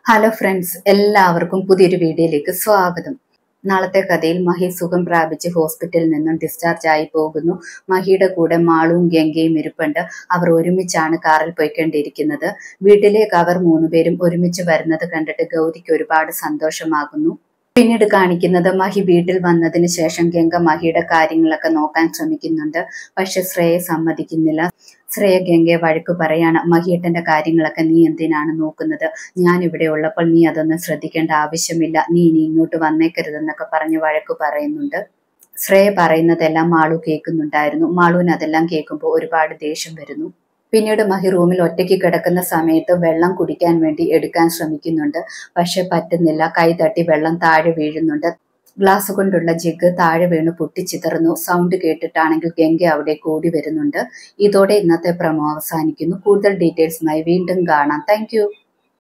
Hello friends, എല്ലാവർക്കും പുതിയൊരു വീഡിയോയിലേക്ക് സ്വാഗതം. നാളത്തെ കഥയിൽ മഹി സുഖം പ്രാപിച്ച് ഹോസ്പിറ്റലിൽ നിന്നും ഡിസ്ചാർജ് ആയി പോകുന്നു. മഹിയുടെ കൂടെ മാളുവും ഗംഗയും ഇരിപ്പുണ്ട്. അവർ ഒരുമിച്ചാണ് കാറിൽ പോയിക്കൊണ്ടിരിക്കുന്നത്. വീട്ടിലേക്ക് അവർ മൂന്നുപേരും ഒരുമിച്ച് വരുന്നത് കണ്ടിട്ട് ഗൗരിക്ക് ഒരുപാട് സന്തോഷമാകുന്നു. പിന്നീട് കാണിക്കുന്നത് മഹി വീട്ടിൽ വന്നതിന് ശേഷം ഗംഗ മഹിയുടെ കാര്യങ്ങളൊക്കെ നോക്കാൻ ശ്രമിക്കുന്നുണ്ട്. പക്ഷെ ശ്രേയ സമ്മതിക്കുന്നില്ല. ശ്രേയ ഗംഗയെ വഴക്ക് പറയാണ്. മഹിയേട്ടന്റെ കാര്യങ്ങളൊക്കെ നീ എന്തിനാണ് നോക്കുന്നത്? ഞാൻ ഇവിടെ ഉള്ളപ്പോൾ നീ അതൊന്നും ശ്രദ്ധിക്കേണ്ട ആവശ്യമില്ല. നീ ഇനി ഇങ്ങോട്ട് വന്നേക്കരുതെന്നൊക്കെ പറഞ്ഞ് വഴക്ക് പറയുന്നുണ്ട്. ശ്രേയ പറയുന്നതെല്ലാം മാളു കേൾക്കുന്നുണ്ടായിരുന്നു. മാളുവിന് അതെല്ലാം കേൾക്കുമ്പോൾ ഒരുപാട് ദേഷ്യം വരുന്നു. പിന്നീട് മഹി റൂമിൽ ഒറ്റയ്ക്ക് കിടക്കുന്ന സമയത്ത് വെള്ളം കുടിക്കാൻ വേണ്ടി എടുക്കാൻ ശ്രമിക്കുന്നുണ്ട്. പക്ഷെ പറ്റുന്നില്ല. കൈ തട്ടി വെള്ളം താഴെ വീഴുന്നുണ്ട്. ഗ്ലാസ് കൊണ്ടുള്ള ജഗ് താഴെ വീണ് പൊട്ടിച്ചിതറുന്നു. സൗണ്ട് കേട്ടിട്ടാണെങ്കിൽ ഗംഗ അവിടെ കൂടി വരുന്നുണ്ട്. ഇതോടെ ഇന്നത്തെ പ്രമോ അവസാനിക്കുന്നു. കൂടുതൽ ഡീറ്റെയിൽസുമായി വീണ്ടും കാണാം. താങ്ക്